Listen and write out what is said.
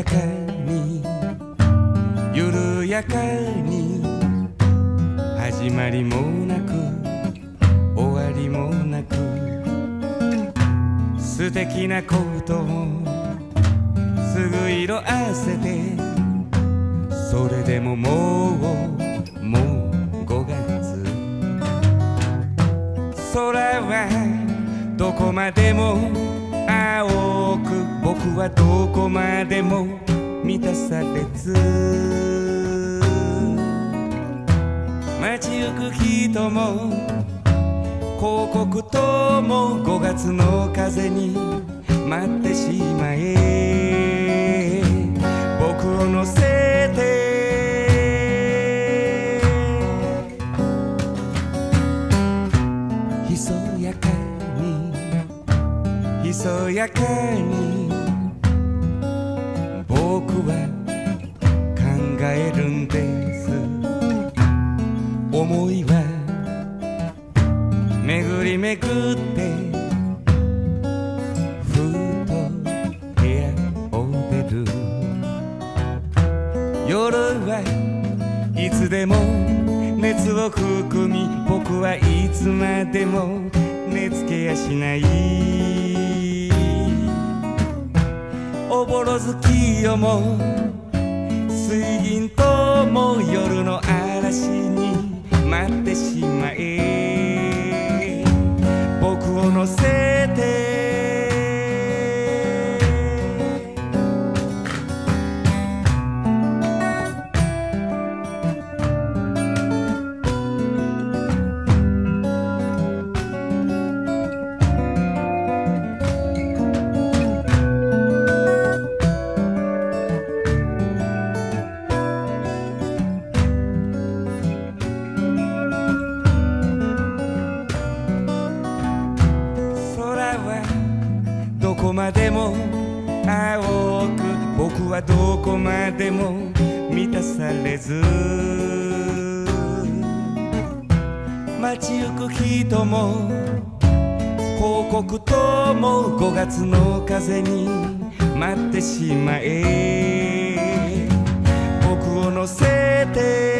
やかに緩やかに始まりもなく終わりもなく素敵なことをすぐ色あせてそれでももう5月空はどこまでも青く僕はどこまでも満たされず街行く人も広告塔も5月の風に待ってしまえ僕を乗せてひそやかにひそやかに僕は考えるんです思いは巡り巡ってふと部屋を出る夜はいつでも熱を含み僕はいつまでも寝つけやしないおぼろ月夜も水銀灯も夜の嵐に待ってしまえ僕を乗せてどこまでも青く僕はどこまでも満たされず街行く人も広告塔も5月の風に待ってしまえ僕を乗せて